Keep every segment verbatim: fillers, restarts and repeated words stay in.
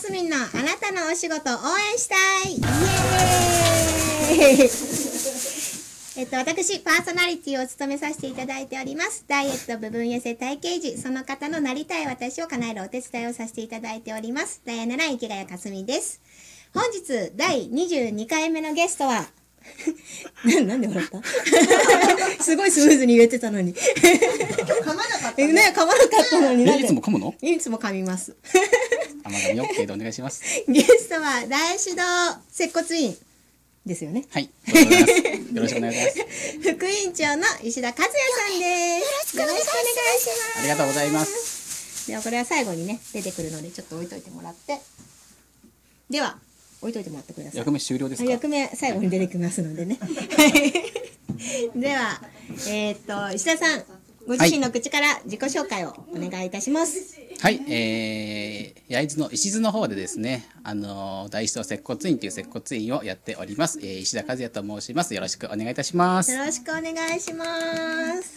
すみんのあなたのお仕事を応援したいイエーイえっと、私、パーソナリティを務めさせていただいております。ダイエット部分痩せ体型児、その方のなりたい私を叶えるお手伝いをさせていただいております。ダイアナラ池谷かすみです。本日、だいにじゅうにかいめのゲストは、な, なんで笑ったすごいスムーズに言えてたのに。今日噛まなかったね。 ね、噛まなかったのに。 いつも噛むの？ いつも噛みます。 甘噛み OK でお願いします。 ゲストは、大志堂接骨院ですよね。 はい。よろしくお願いします。 副院長の石田和也さんです。よろしくお願いします。 ありがとうございます。 では、これは最後にね、出てくるので、ちょっと置いといてもらって。では、置いといてもらってください。 役目終了ですか？ 役目最後に出てきますのでね。では、えー、っと石田さん、ご自身の口から自己紹介をお願いいたします。 はい、えー、焼津の石津の方でですね、あの大志堂接骨院という接骨院をやっております、えー、石田和也と申します。よろしくお願いいたします。 よろしくお願いします。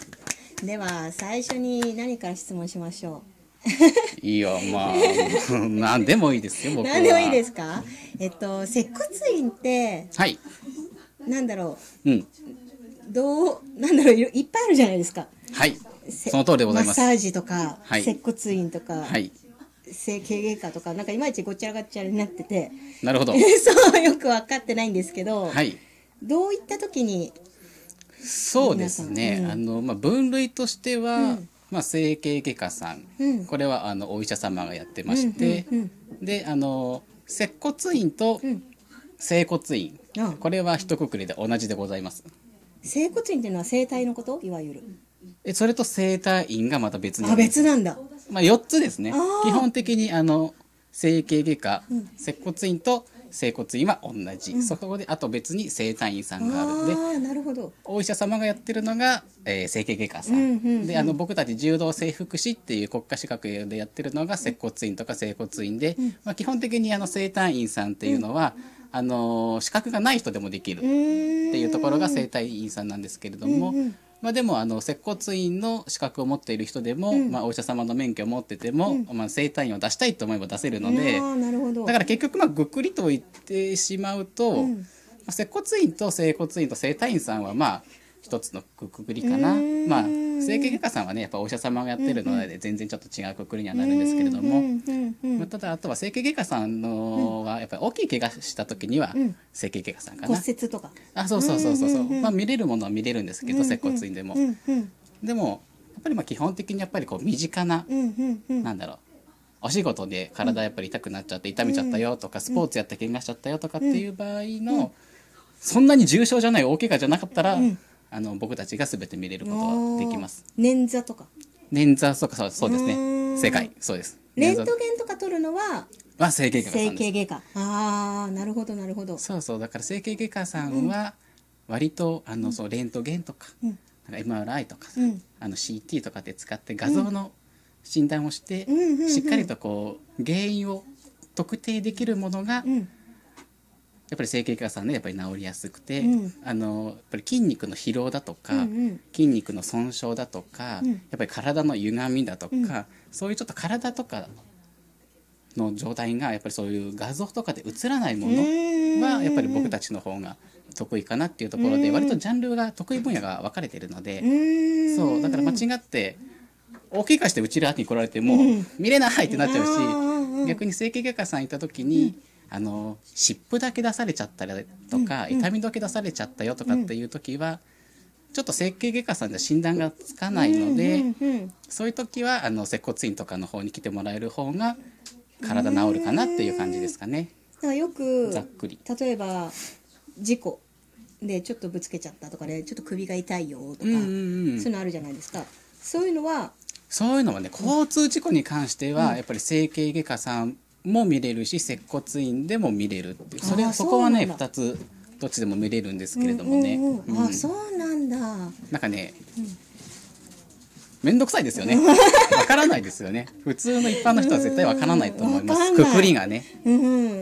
では最初に何から質問しましょう。 いいよ、まあ何でもいいですよ。僕は何でもいいですか？えっと接骨院ってはいなんだろう、 うん、 どうなんだろう、いっぱいあるじゃないですか。 はい、その通りでございます。 マッサージとか、 はい、 接骨院とか、 はい、 整形外科とか、なんかいまいちごちゃごちゃになってて、 なるほどそうよく分かってないんですけど、 はい、 どういった時に？ そうですね、うん、あのまあ、分類としては、うんまあ、整形外科さん、うん、これはあのお医者様がやってまして、うんうんうん、であの接骨院と整骨院、うん、これは一括りで同じでございます。 整骨院っていうのは整体のこと？いわゆるえそれと整体院がまた別なんです。 あ、別なんだ。 まあ、よっつですね。基本的にあの整形外科、うん、接骨院と整骨院は同じ、うん、そこであと別に整体院さんがあるんで、 あ、なるほど。 お医者様がやってるのが、えー、整形外科さん、うんうんうん、であの僕たち柔道整復師っていう国家資格でやってるのが接骨院とか整骨院で、うんまあ、基本的にあの整体院さんっていうのは、うんあのー、資格がない人でもできるっていうところが整体院さんなんですけれども、うんうんまあ、でもあの接骨院の資格を持っている人でも、うんまあ、お医者様の免許を持ってても、うんまあ、整体院を出したいと思えば出せるので、 なるほど。 だから結局まあぐっくりと言ってしまうと、うん、接骨院と整骨院と整体院さんはまあ一つのくくりかな。まあ整形外科さんはねやっぱお医者様がやってるので全然ちょっと違うくくりにはなるんですけれども、まあ、ただあとは整形外科さんのはやっぱり大きい怪我した時には整形外科さんかな。 骨折とか。あ、 そうそうそうそうそう。まあ見れるものは見れるんですけど接骨院でも。でもやっぱりまあ基本的にやっぱりこう身近ななんだろう。お仕事で体やっぱり痛くなっちゃって痛めちゃったよとかスポーツやって怪我しちゃったよとかっていう場合のそんなに重症じゃない大怪我じゃなかったらあの僕たちが全て見れることはできます。 捻挫とか捻挫とかそうそうですね。正解そうです。 レントゲンとか取るのはは整形外科さんです。 整形外科。ああなるほどなるほど。 そうそうだから整形外科さんは割とあのそうレントゲンとかなんか エムアールアイ とかあの シーティー とかで使って画像の診断をしてしっかりとこう原因を特定できるものがやっぱり整形外科さんねやっぱり治りやすくて、うん、あのやっぱり筋肉の疲労だとか、うんうん、筋肉の損傷だとか、うん、やっぱり体の歪みだとか、うん、そういうちょっと体とかの状態がやっぱりそういう画像とかで映らないものはやっぱり僕たちの方が得意かなっていうところで割とジャンルが得意分野が分かれているので、そうだから間違って大怪我してうちらに来られても見れないってなっちゃうし、うん、逆に整形外科さん行った時に、うんあの湿布だけ出されちゃったりとか、うんうん、痛みだけ出されちゃったよとかっていう時は、うん、ちょっと整形外科さんじゃ診断がつかないので、うんうんうん、そういう時はあの接骨院とかの方に来てもらえる方が体治るかなっていう感じですかね。 だからよくざっくり例えば事故でちょっとぶつけちゃったとかでちょっと首が痛いよとか、うんうんうん、そういうのあるじゃないですか。そういうのはそういうのはね交通事故に関しては、うん、やっぱり整形外科さんも見れるし接骨院でも見れるっていうそれそこはねふたつどっちでも見れるんですけれどもね、うんうんうん、 あそうなんだ。なんかね、うん、めんどくさいですよねわからないですよね普通の一般の人は絶対わからないと思いますくくりがね、 うん、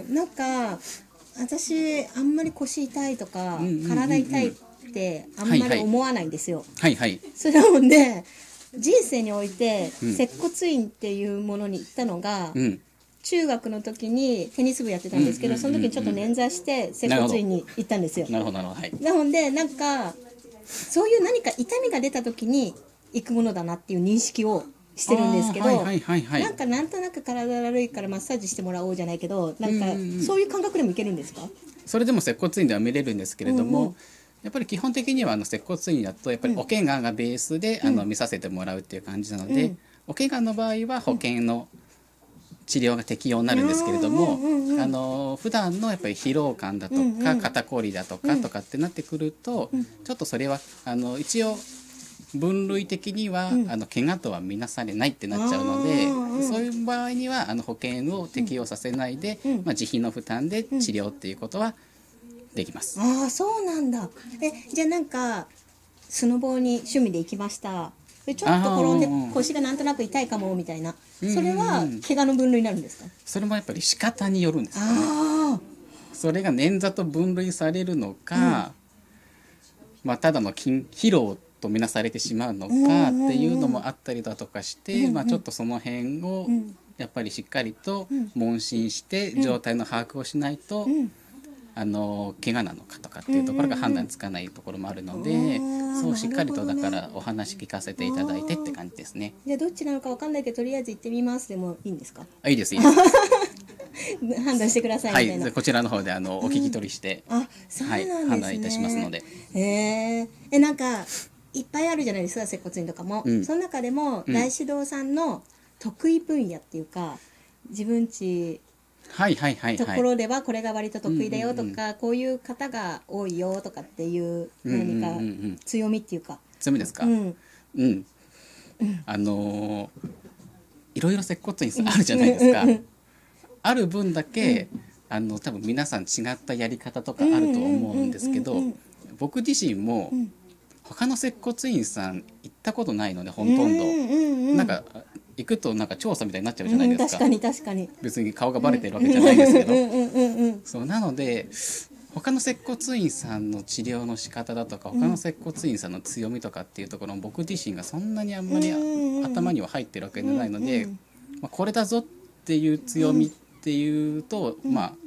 なんか私あんまり腰痛いとか、うんうんうんうん、体痛いってあんまり思わないんですよ。 はいはい、 それなので人生において接骨院っていうものに行ったのが、うん中学の時にテニス部やってたんですけど、その時にちょっと捻挫して接骨院に行ったんですよ。 なるほどなるほど、はい。 なのでなんかそういう何か痛みが出た時に行くものだなっていう認識をしてるんですけど、 はいはいはいはい、 なんかなんとなく体悪いからマッサージしてもらおうじゃないけど、なんかうんうんうんそういう感覚でもいけるんですか？ それでも接骨院では見れるんですけれども、 うんうん、 やっぱり基本的にはあの接骨院だとやっぱりお怪我がベースで、うん、あの見させてもらうっていう感じなので、うん、お怪我の場合は保険の治療が適用になるんですけれども、うんうん、あの普段のやっぱり疲労感だとか、うんうん、肩こりだとか、うん、とかってなってくると、うん、ちょっとそれはあの一応分類的には、うん、あの怪我とは見なされないってなっちゃうので、うん、そういう場合にはあの保険を適用させないで、うん、まあ、自費の負担で治療っていうことはできます。 うん、ああそうなんだ。えじゃあなんかスノボーに趣味で行きました。でちょっと転んで腰がなんとなく痛いかもみたいな、それは怪我の分類になるんですか？ それもやっぱり仕方によるんですよね。あそれが捻挫と分類されるのか、うん、まあ、ただの筋疲労とみなされてしまうのかっていうのもあったりだとかして、うんうん、まあ、ちょっとその辺をやっぱりしっかりと問診して状態の把握をしないと、うん、あの怪我なのかとかっていうところが判断つかないところもあるので、うんうん、そうしっかりとだからお話聞かせていただいてって感じですね。 じゃあどっちなのかわかんないけどとりあえず行ってみますでもいいんですか？ あ、いいですいいです判断してくださいみたいな。 はい、こちらの方であのお聞き取りして、 うん、あ、そうなんですね、はい、 判断いたしますので。 へーえ、なんかいっぱいあるじゃないですか接骨院とかも、うん、その中でも大指導さんの得意分野っていうか、うん、自分ちところではこれが割と得意だよとか、うんうんうん、こういう方が多いよとかっていう何か強みっていうか、うんうんうん、 強みですか？うん、うん、あのー、いろいろ接骨院あるじゃないですか、うん、ある分だけ、うん、あの多分皆さん違ったやり方とかあると思うんですけど、僕自身も、うん、他の接骨院さん行ったことないのでほとんど、うんうんうん、なんか行くとなんか調査みたいになっちゃうじゃないですか、うん、 確かに確かに別に顔がバレてるわけじゃないですけど、そうなので他の接骨院さんの治療の仕方だとか他の接骨院さんの強みとかっていうところも僕自身がそんなにあんまり頭には入ってるわけじゃないので、まあ、これだぞっていう強みっていうと、まあ、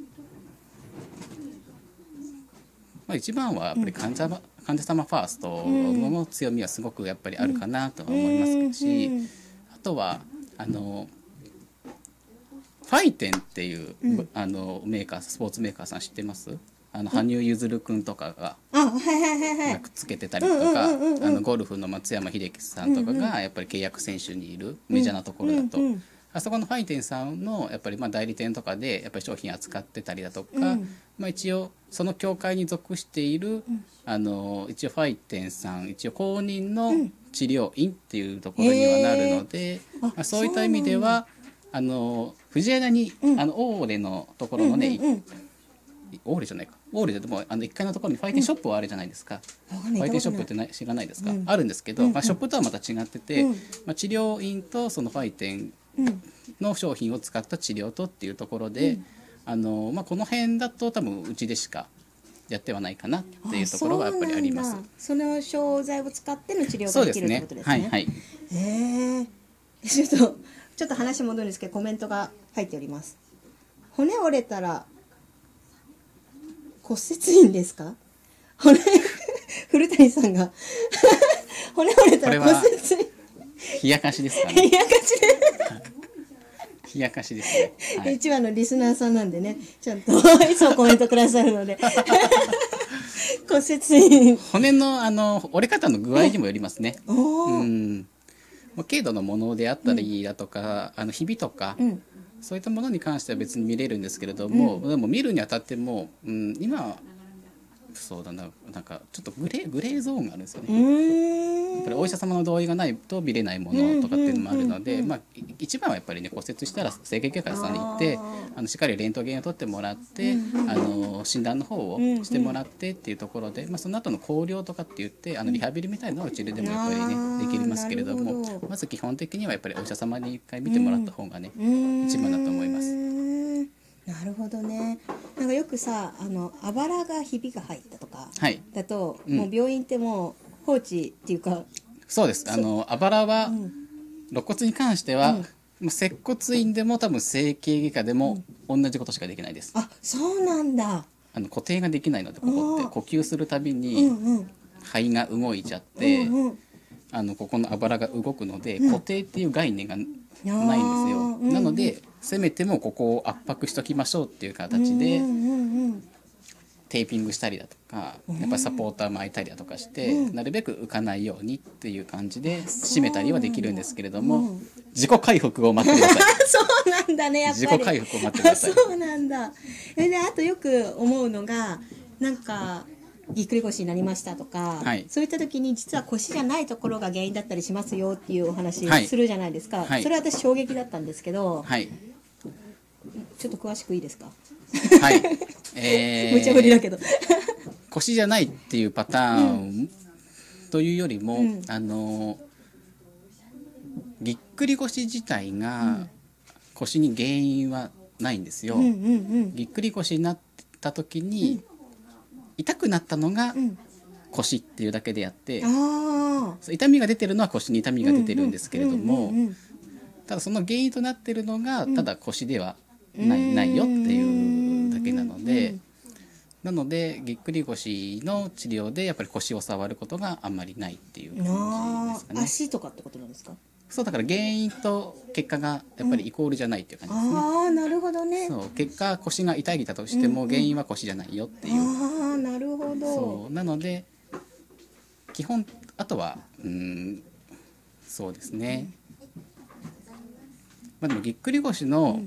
まあ一番はやっぱり患者患者様ファーストの強みはすごくやっぱりあるかなとは思いますし、あとはあのファイテンっていう、うん、あのメーカースポーツメーカーさん知ってます？あの羽生結弦くんとかがくっつけてたりとか、あのゴルフの松山英樹さんとかがやっぱり契約選手にいるメジャーなところだと、あそこのファイテンさんのやっぱりまあ代理店とかでやっぱり商品扱ってたりだとか、うん、まあ、一応その協会に属している、うん、あの一応ファイテンさん一応公認の治療院っていうところにはなるので、うん、まあ、そういった意味ではあの藤枝に、うん、あのオーレのところのね、うんうんうん、オーレじゃないかオーレでもあのいっかいのところにファイテンショップはあるじゃないですか、うん、ファイテンショップってない知らないですか、うん、あるんですけど、まあ、ショップとはまた違ってて、うん、まあ、治療院とそのファイテンの商品を使った治療とっていうところで、うん、あのまあ、この辺だと多分うちでしかやってはないかなっていうところがやっぱりあります。 その商材を使っての治療ができるということですね。 はいはい。 へえ。ちょっとちょっと話戻るんですけどコメントが入っております。骨折れたら骨折いいんですか？骨古谷さんが骨折れたら骨折冷やかしですかね。 冷やかしで冷やかしですね。 はい、一話のリスナーさんなんでね、ちゃんといつもコメントくださるので骨折骨のあの折れ方の具合にもよりますね。うん、軽度のものであったりだとか、うん、あのひびとか、うん、そういったものに関しては別に見れるんですけれども、うん、でも見るにあたっても、うん、今そうだな、なんかちょっとグレーグレーゾーンがあるんですよね。やっぱりお医者様の同意がないと見れないものとかっていうのもあるので、まあ、一番はやっぱりね骨折したら整形外科さんに行ってあのしっかりレントゲンを取ってもらって、あの診断の方をしてもらってっていうところで、まあ、その後の考慮とかって言ってあのリハビリみたいなのはうちでもやっぱりねできますけれども、まず基本的にはやっぱりお医者様に一回見てもらった方がね一番だと思います。 なるほどね。なんかよくさあのあばらがひびが入ったとかだと、はい、もう病院ってもう放置っていうか、 そうです。あのあばらは、うん、肋骨に関しては、うん、 もう接骨院でも多分整形外科でも同じことしかできないです。 あ、そうなんだ。 あの固定ができないので、ここってあー呼吸するたびうにんうん肺が動いちゃって、 うんうんあのここのあばらが動くので、 うん固定っていう概念がないんですよ。 あーうんなのでせめてもここを圧迫しときましょうっていう形でうんうんうんテーピングしたりだとか、やっぱりサポーター巻いたりだとかして、 うんなるべく浮かないようにっていう感じで締めたりはできるんですけれども、 うん自己回復を待ってください。 そうなんだね、やっぱり。 自己回復を待ってくださいあ、そうなんだ。えで、あとよく思うのが、なんかぎっくり腰になりましたとか、 はいそういった時に実は腰じゃないところが原因だったりしますよっていうお話はいするじゃないですか。 はいそれは私衝撃だったんですけど、 はいちょっと詳しくいいですか？ はいえー無茶ぶりだけど。 腰じゃないっていうパターンというよりも、 うんあのぎっくり腰自体が腰に原因はないんですよ。 うんうんぎっくり腰になった時に痛くなったのがうん。 腰っていうだけであって、 ああ。 そう痛みが出てるのは腰に痛みが出てるんですけれども、 うんうんうんただその原因となってるのがんただ腰ではない,、 うんないよっていうだけなので、 うんなのでぎっくり腰の治療でやっぱり腰を触ることがあんまりないっていう感じあですかね。 足とかってことなんですか？ そうだから原因と結果がやっぱりイコールじゃないっていう感じですね。 ああ、なるほどね。 そう結果腰が痛いたとしても原因は腰じゃないよっていう、 ああ、なるほど。 そうなので基本あとはうーんそうですね、まあ、でもぎっくり腰の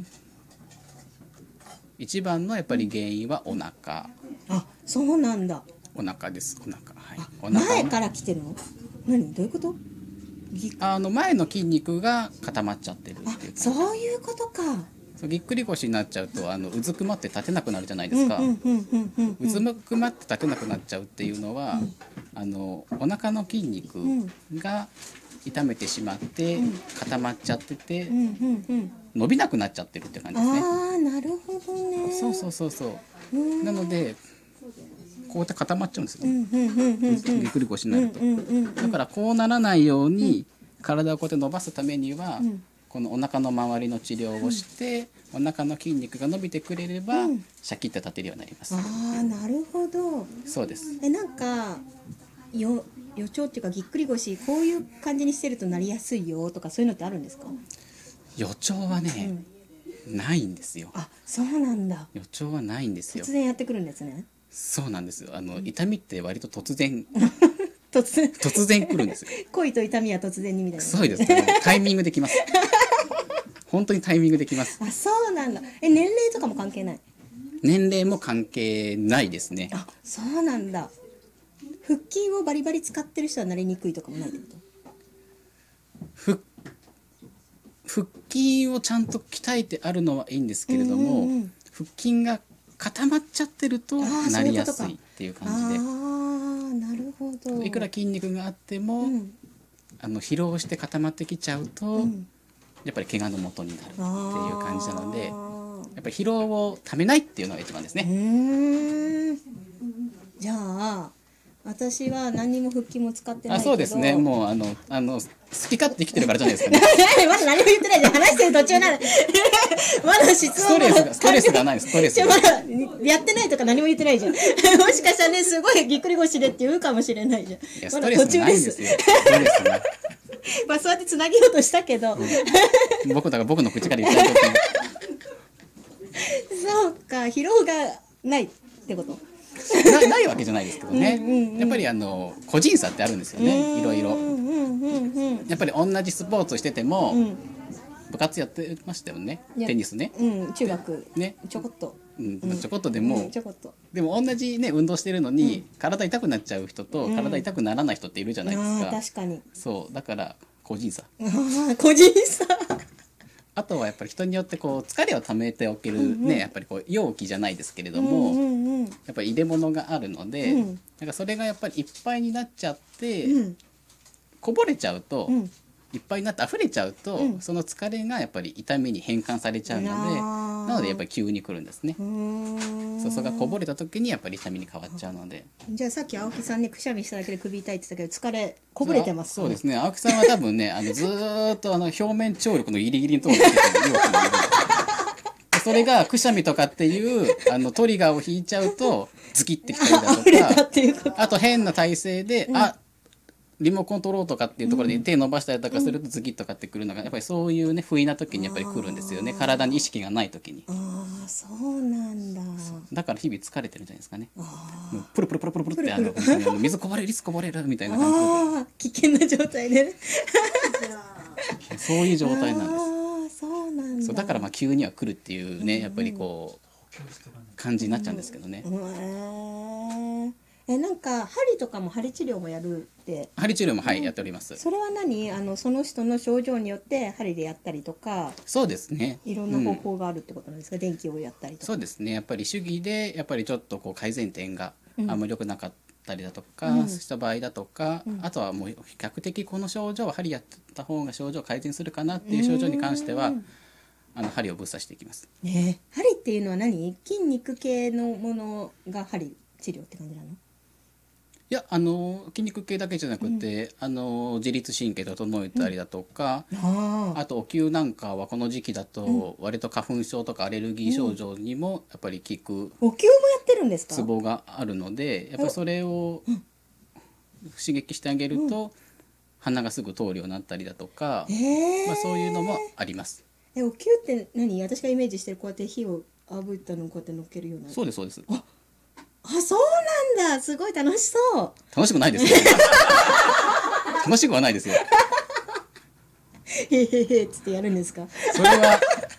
一番のやっぱり原因はお腹あ、そうなんだ。 お腹ですお腹はいあ、 お腹前から来てるの？何？どういうこと？ぎあの前の筋肉が固まっちゃってるっていうあ、 感じ。 そういうことか。 そうぎっくり腰になっちゃうとあのうずくまって立てなくなるじゃないですか、 うんうんうんうんうんうずくまって立てなくなっちゃうっていうのは、あのお腹の筋肉が痛めてしまって固まっちゃっててうんうんうん。 伸びなくなっちゃってるって感じですね。 ああ、なるほどね。 そうそうそうそううん。 なのでこうやって固まっちゃうんですよ、 うんうんうんうんうん。 ぎっくり腰になると、 うんうんうんだからこうならないように体をこうやって伸ばすためには、 うんこのお腹の周りの治療をして、お腹の筋肉が伸びてくれれば、 うんシャキッと立てるようになります。 ああ、なるほど。 そうです。 え、なんかよ予兆っていうかぎっくり腰こういう感じにしてるとなりやすいよとかそういうのってあるんですか？ 予兆はね、ないんですよ。 あ、そうなんだ。 予兆はないんですよ突。然やってくるんですね。 そうなんですよ。あの痛みって割と突然突然突然来るんですよ。 恋と痛みは突然にみたいな。 そうです。タイミングできます。本当にタイミングできます。 あ、そうなんだ。え、年齢とかも関係ない？ 年齢も関係ないですね。 あ、そうなんだ。腹筋をバリバリ使ってる人はなりにくいとかもないってこと？ 腹腹筋をちゃんと鍛えてあるのはいいんですけれども、 うんうんうん腹筋が固まっちゃってるとあーなりやすそういうことかいっていうあ感じで、 あー、なるほど。 いくら筋肉があっても、 うんあの疲労して固まってきちゃうと、 うんやっぱり怪我の元になるっていう感じなので、 あーやっぱり疲労をためないっていうのが一番ですうね。 ーん。じゃあ私は何にも腹筋も使ってないけど。 あ、そうですね。もうあのあの好き勝手生きてるからじゃないですかね。 まだ何も言ってないじゃん。話してる途中なの。まだ質スト問レスがストレスがないストレスがじゃあまだやってないとか何も言ってないじゃん。もしかしたらね、すごいぎっくり腰でって言うかもしれないじゃん。 いやスまトレスがだ途中でないんですす。よ。ストレスがまあそうやってつなげようとしたけど、 僕だから僕の口から言ったい時にそうか、疲労がないってこと。 なないわけじゃないですけどね、 うんうんうんやっぱりあの個人差ってあるんですよね、いろいろ。 うんうんうんうんやっぱり同じスポーツしてても、 うん部活やってましたよね、 いやテニスね、 うん、中学ね、 ちょこっと。 うんうんちょこっとでも、 うんちょこっと。 でも同じね運動してるのに、体痛くなっちゃう人と、 うん体痛くならない人っているじゃないですああ、 か。 確かに。 そうだから個人差。 ああ、個人差。 あとはやっぱり人によってこう疲れをためておけるね、やっぱりこう容器じゃないですけれども、 うんうんうんやっぱり入れ物があるので、 うんなんかそれがやっぱりいっぱいになっちゃって、 うんこぼれちゃうと、 うんいっぱいになって溢れちゃうと、 うんその疲れがやっぱり痛みに変換されちゃうので、 あなのでやっぱり急に来るんですね。 うーんそうがこぼれた時にやっぱり痛みに変わっちゃうので。 じゃあさっき青木さんねくしゃみしただけで首痛いって言ったけど疲れこぼれてますそうですね。青木さんは多分ねあのずーっとあの表面張力のギリギリのところにいる容器にいるんでそれがくしゃみとかっていうあのトリガーを引いちゃうとズキってきたりだ溢れたとっていうことか、あと変な体勢で、うん、あリモコン取ろうとかっていうところで手伸ばしたりとかするとズキッとかってくるのがやっぱりそういうね不意な時にやっぱり来るんですよね。体に意識がない時に。 ああそうなんだ。 だから日々疲れてるんじゃないですかね。もうプルプルプルプルプルってあの本当に水こぼれるリスこぼれるみたいな感じで。 あ危険な状態でそういう状態なんです。 あそうなんだ。 そうだからまあ急には来るっていうねやっぱりこう感じになっちゃうんですけどね。 うんうん、えなんか針とかも針治療もやるって針治療もはい、うん、やっております。 それは何あのその人の症状によって針でやったりとかそうですねいろんな方法があるってことなんですか、うん、電気をやったりとか。 そうですねやっぱり手技でやっぱりちょっとこう改善点があんまり良くなかったりだとか、うん、した場合だとか、うん、あとはもう比較的この症状は針やった方が症状改善するかなっていう症状に関しては、うんあの針をぶっ刺していきます。 ねえ、針っていうのは何？筋肉系のものが針治療って感じなの？ いやあの筋肉系だけじゃなくて、うん、あの自律神経を整えたりだとか、うん、あ, あとお灸なんかはこの時期だと割と花粉症とかアレルギー症状にもやっぱり効く、 うん、お灸もやってるんですか？ ツボがあるのでやっぱりそれを刺激してあげると、鼻がすぐ通るようになったりだとか、まあ、そういうのもあります。 えお灸って何？私がイメージしてるこうやって火を炙ったのをこうやって乗っけるような。 そうですそうです。 ああそうなんだ。すごい楽しそう。 楽しくないですよ楽しくはないですよへへへっつってやるんですか？ それは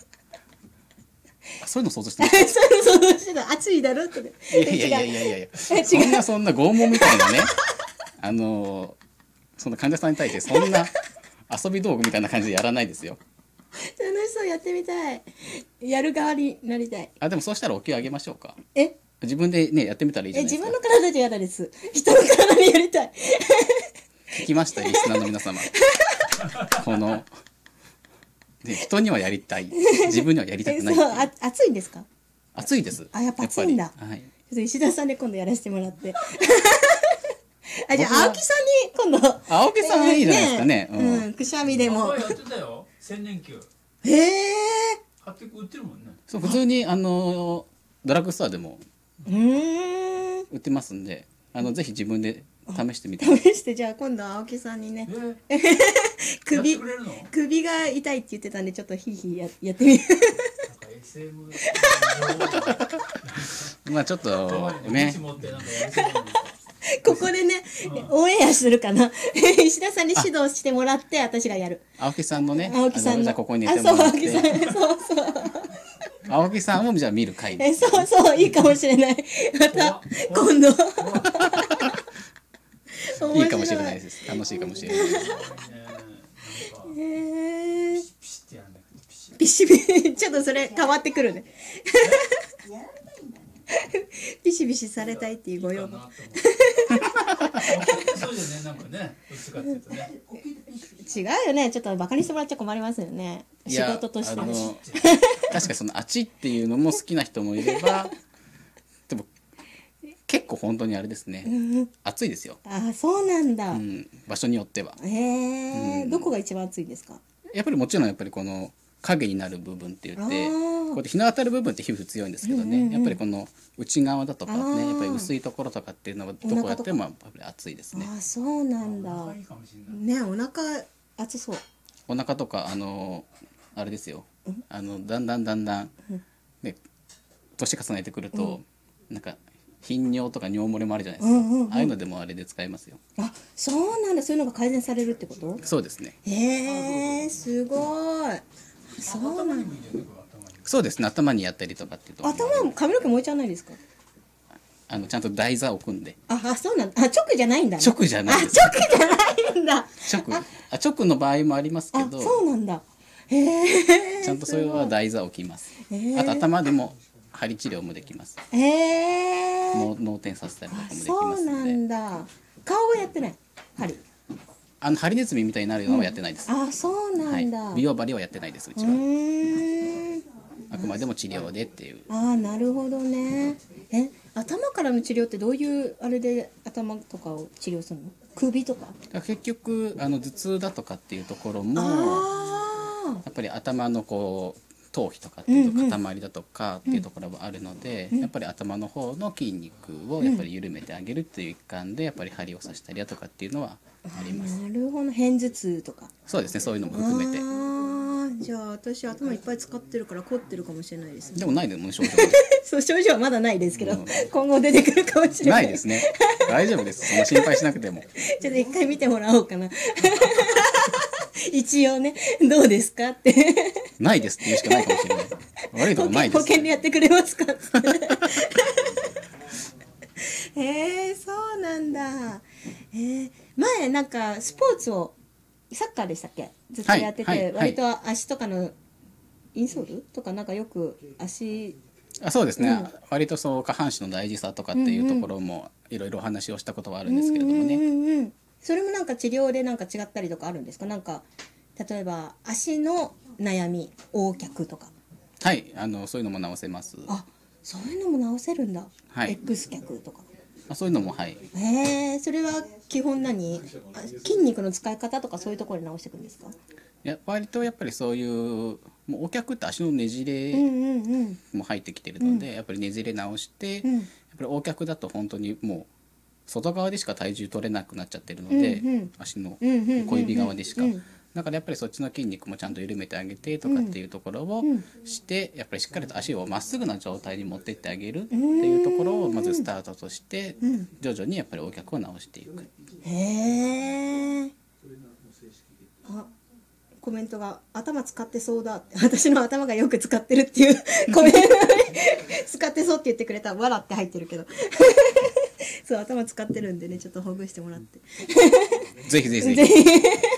そういうの想像してますそういうの想像してた。暑いだろって。 いやいやいやいやいやいやそんなそんな拷問みたいなねあのそんな患者さんに対してそんな遊び道具みたいな感じでやらないですよ。 楽しそう。やってみたい。やる側になりたい。 あでもそうしたらお灸あげましょうか。 え自分でねやってみたらいいじゃないですか。 え自分の体じゃやだです。人の体にやりたい聞きましたリスナーの皆様こので人にはやりたい自分にはやりたくないそうあ暑いんですか？ 暑いです。 あやっぱ暑いんだ。 はい、ちょっと石田さんで今度やらせてもらってあじゃあ青木さんに今度青木さんはいいじゃないですかね。 ねうんうん、くしゃみでもやってたよ千年球。 へえ買って売ってるもんね。 そう普通にあのドラッグストアでも売ってますんで、あのぜひ自分で試してみて。 試してじゃあ今度青木さんにね、 えー、 首首が痛いって言ってたんでちょっとヒーヒー や, やってみる。 エスエムまあちょっとね。 ここでね、オンエアするかな。石田さんに指導してもらって私がやる。 青木さんのね、 青木さんのじゃあここに寝てもらって。 あそう青木さんそうそう。 青木さんをじゃあ見る回。 えそうそういいかもしれない。また今度。 いいかもしれないです。楽しいかもしれないです。 へえ。ビシビシちょっとそれ変わってくるね。ビシビシされたいっていうご要望。 そうじゃねなんかねどっちかっていうとね。 違うよねちょっとバカにしてもらっちゃ困りますよね。仕事としてね。 確かにそのあちっていうのも好きな人もいればでも結構本当にあれですね、うん、暑いですよ。 あそうなんだ、 うん、場所によっては。 へえ、うん、どこが一番暑いんですか？ やっぱりもちろんやっぱりこの影になる部分って言ってこうやって日の当たる部分って皮膚強いんですけどね、うんうんうん、やっぱりこの内側だとかねやっぱり薄いところとかっていうのはどこやってもやっぱり暑いですね。 あそうなんだね。お腹暑そう。 お腹とかあのあれですよ、あのだんだんだんだん、ね、年重ねてくると、うん、なんか頻尿とか尿漏れもあるじゃないですか、うんうんうん、ああいうのでもあれで使えますよ。 あそうなんだ。そういうのが改善されるってこと？ そうですね。 へえすごい。そうなんだ。 そうですね頭にやったりとかっていうと頭髪の毛燃えちゃわないですか？ あのちゃんと台座を組んで。 ああそうなんだ。あ直じゃないんだ、ね、 直じゃないです。 あ直じゃないんだ。 直あ直の場合もありますけど。 あそうなんだ。へえ。 ちゃんとそれは台座を置きます。あと頭でも針治療もできます。 へえ。 脳脳天させたりとかもできますので。そうなんだ。顔はやってない。針。 あのハリネズミみたいになるのはやってないです。 うん、あそうなんだ、 はい、美容針はやってないですうちは。 あくまでも治療でっていう。 ああ、なるほどね。え、頭からの治療ってどういうあれで頭とかを治療するの？首とか？ だから結局あの頭痛だとかっていうところもあやっぱり頭のこう頭皮とかっていうと塊だとかっていうところもあるので、やっぱり頭の方の筋肉をやっぱり緩めてあげるっていう一環でやっぱり針を刺したりだとかっていうのはあります。 なるほど、片頭痛とか。 そうですね、そういうのも含めて。 ああ、じゃあ私頭いっぱい使ってるから凝ってるかもしれないですね。 でもないですもんね、症状そう、症状はまだないですけど、 うん今後出てくるかもしれな。 ないいですね。大丈夫です。そんな心配しなくても。 ちょっと一回見てもらおうかな。一応ね、どうですかってないですって言うしかないかもしれない。悪いと保険こないです。 保険でやってくれますかへえ、そうなんだ。えー、前なんかスポーツをサッカーでしたっけ、ずっとやってて、 はいはいはい割と足とかのインソールとかなんかよく足あ、そうですね、 うん割とそう下半身の大事さとかっていうところもいろいろお話をしたことはあるんですけれどもね。 うんうんうんうん、それもなんか治療でなんか違ったりとかあるんですか？なんか例えば足の悩み、横脚とか。 はい、あのそういうのも治せます。 あ、そういうのも治せるんだ。 はい X 脚とか。 あ、そういうのもはい。 へえ、それは基本何？あ、筋肉の使い方とかそういうところで直していくんですか？ いや割とやっぱりそういうもうお客って足のねじうんれうんうんも入ってきてるので、やっぱりねじれ直して、 うんやっぱりお客だと本当にもう外側でしか体重取れなくなっちゃってるので、 うんうん足のうんうんうんうん小指側でしか、 うんだからやっぱりそっちの筋肉もちゃんと緩めてあげてとかっていうところをして、やっぱりしっかりと足をまっすぐな状態に持ってってあげるっていうところをまずスタートとしてうん徐々にやっぱりお客を直していく。 へえ。あ、コメントが頭使ってそうだって、私の頭がよく使ってるっていうコメント使ってそうって言ってくれた。笑って入ってるけどそう、頭使ってるんでね、ちょっとほぐしてもらってぜひぜひぜひ。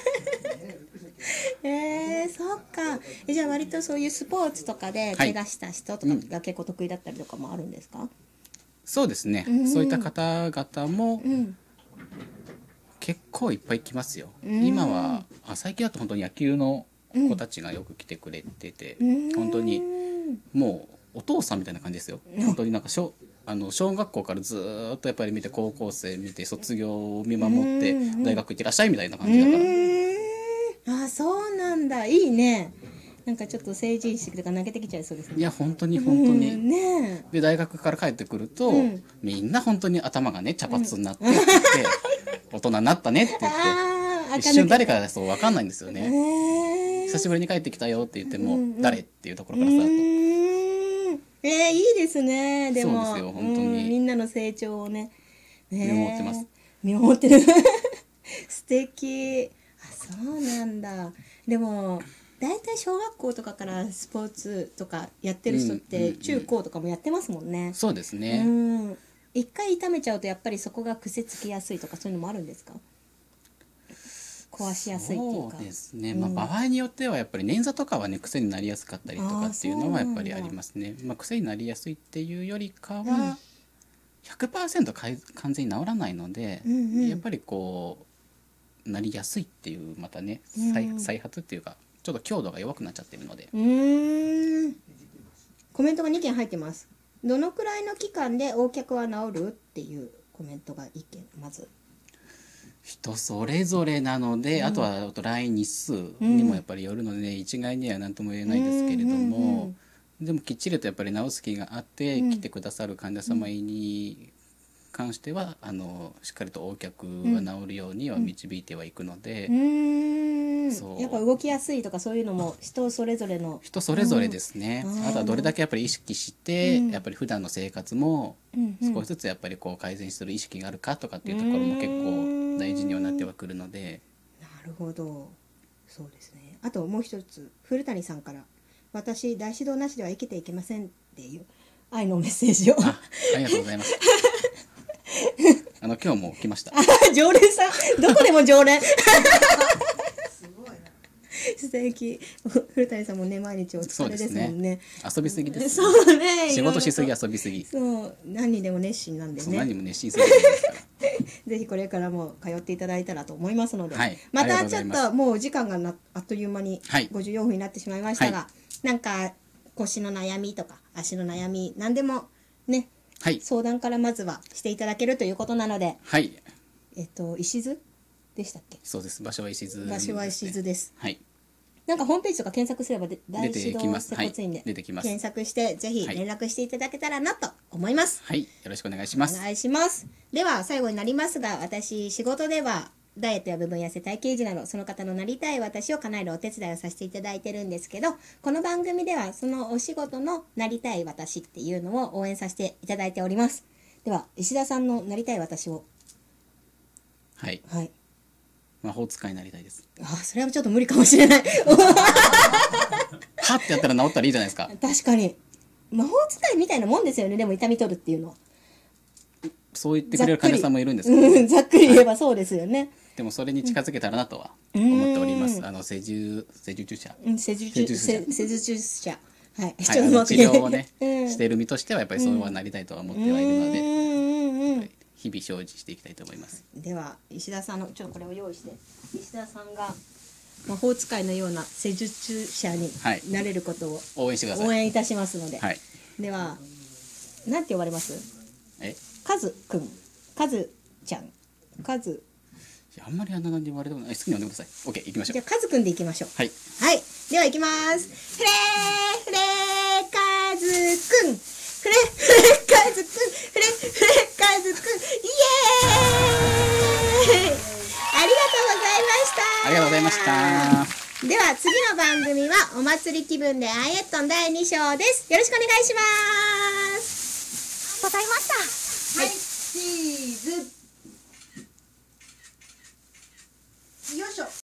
えー、そっか。え、じゃあ割とそういうスポーツとかで怪我した人とかが結構得意だったりとかもあるんですか？ そうですね、 うんそういった方々もうん結構いっぱい来ますよ。 うん今はあ最近だと本当に野球の子たちがよく来てくれてて、 うん本当にもうお父さんみたいな感じですよ。本当になんか小あの小学校からずーっとやっぱり見て、高校生見て、卒業を見守ってうん大学行ってらっしゃいみたいな感じだから。 うーん。あ、そうなんだ。いいね。なんかちょっと成人式とか投げてきちゃいそうですね。 いや本当に本当うんに。 ねで大学から帰ってくると、 うんみんな本当に頭がね茶髪になってって言って、大人になったねって言って、 ああ、 一瞬誰かだと分かんないんですよね。 えー、 久しぶりに帰ってきたよって言っても、 うんうん誰っていうところうからスタート。 ーん。えー、いいですね。でも、 そうですよ本当にうんみんなの成長をね。ね見守ってます。 見守ってる。素敵。あ、そうなんだ。でも、大体小学校とかからスポーツとかやってる人っうんうんてうん中高とかもやってますもんね。 そうですうね。 ん。一回痛めちゃうとやっぱりそこが癖つきやすいとかそういうのもあるんですか？壊しやすいっていうか。 そうですね、 うんまあ、場合によってはやっぱり捻挫とかはね癖になりやすかったりとかっていうのはやっぱりありますね。まあ、癖になりやすいっていうよりかうんは ひゃくパーセント かい完全に治らないので、 うんうんやっぱりこうなりやすいっていうまたねうん再再発っていうかちょっと強度が弱くなっちゃってるので、 うーん。コメントがにけん入ってます。どのくらいの期間で横脚は治るっていうコメントがいっけんまず。 人それぞれなので、あとは来日数にもやっぱりよるので、ね、一概には何とも言えないですけれども、 うんうんうんでもきっちりとやっぱり治す気があってうん来てくださる患者様に関してはあのしっかりと横脚が治るようには導いてはいくので、 うーん。 そうやっぱ動きやすいとかそういうのも人それぞれの。 人それぞれですね、 うんあとはどれだけやっぱり意識して、 うんやっぱり普段の生活もうんうん少しずつやっぱりこう改善する意識があるかとかっていうところも結構大事にはなってはくるので。 なるほど。そうですね。あともう一つ、古谷さんから私大指導なしでは生きていけませんっていう愛のメッセージを。 あ、ありがとうございます。あの今日も来ました。 常連さん、どこでも常連。 すごいな。 素敵。ふ古谷さんもね毎日お疲れですもんね。 遊びすぎです。 そうね。 仕事しすぎいろいろ遊びすぎ。 とそう、何にでも熱心なんでね。 そう何も熱心すぎるんですから。 ぜひこれからも通っていただいたらと思いますので、 はいまたちょっありがとうございますともう時間がなあっという間にはいごじゅうよんふんになってしまいましたが、なんか腰の悩みとか足の悩み何でもねはい相談からまずはしていただけるということなので、 はいえっと石津でしたっけ？ そうです。場所は石津、 場所は石津です。 はい。 なんかホームページとか検索すればで大出指導てきます接骨院ではい出てきます検索してぜひ連絡していただけたらなと思います。 はい、よろしくお願いします。 お願いします。では最後になりますが、私仕事ではダイエットや部分痩せ体型維持などその方のなりたい私を叶えるお手伝いをさせていただいてるんですけど、この番組ではそのお仕事のなりたい私っていうのを応援させていただいております。では石田さんのなりたい私を、 はい、 はい、 魔法使いになりたいです。 あ、それはちょっと無理かもしれない。 はってやったら治ったらいいじゃないですか。 確かに魔法使いみたいなもんですよね。でも痛み取るっていうのはそう言ってくれる患者さんもいるんですけど、 うん、ざっくり言えばそうですよね。 でもそれに近づけたらなとは思っております。あの施術施術者、 うん、施術施術者施施術者、はい、 はい、 ちょっとあの待って治療をね、 うんしている身としてはやっぱりそうはなりたいとは思ってはいるので、 うんうんうん日々精進していきたいと思います。 では石田さんのちょっとこれを用意して、石田さんが魔法使いのような施術者にはいなれることを応援してください。 応援いたしますので、 はい。 ではなんて呼ばれます？ え、 カズくん、カズちゃん、カズ、 いやあんまりあんな感じで言われてもない。好きに呼んでください。オッケー、行きましょう。 じゃあカズくんでいきましょう。 はい。 はい、では行きます。フレーフレーカズくん、フレフレカズくん、フレフレカズくん、イエーイ。ありがとうございました。 ありがとうございました。 では次の番組はお祭り気分でアイエットンだいに章です。よろしくお願いします。ございました。 はい、チーズ。よいしょ。